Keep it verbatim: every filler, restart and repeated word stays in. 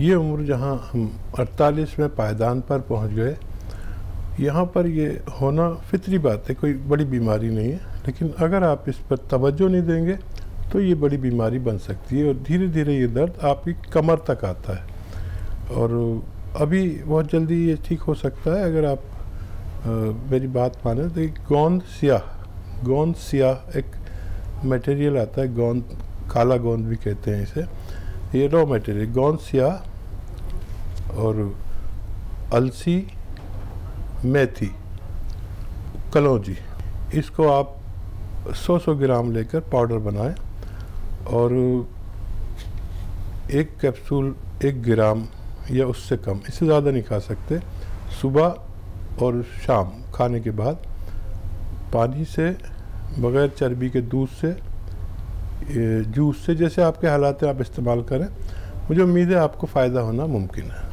ये उम्र जहाँ हम अड़तालीस में पायदान पर पहुँच गए, यहाँ पर ये होना फितरी बात है, कोई बड़ी बीमारी नहीं है। लेकिन अगर आप इस पर तवज्जो नहीं देंगे तो ये बड़ी बीमारी बन सकती है और धीरे धीरे ये दर्द आपकी कमर तक आता है। और अभी बहुत जल्दी ये ठीक हो सकता है अगर आप आ, मेरी बात माने तो गोंद स्याह गोंद स्याह एक मटेरियल आता है, गोंद काला गोंद भी कहते हैं इसे। ये रॉ मटेरियल गोंद स्याह और अलसी, मेथी, कलौंजी, इसको आप सौ सौ ग्राम लेकर पाउडर बनाएं और एक कैप्सूल एक ग्राम या उससे कम, इससे ज़्यादा नहीं खा सकते, सुबह और शाम खाने के बाद पानी से, बग़ैर चर्बी के दूध से, जूस से, जैसे आपके हालात हैं आप इस्तेमाल करें। मुझे उम्मीद है आपको फ़ायदा होना मुमकिन है।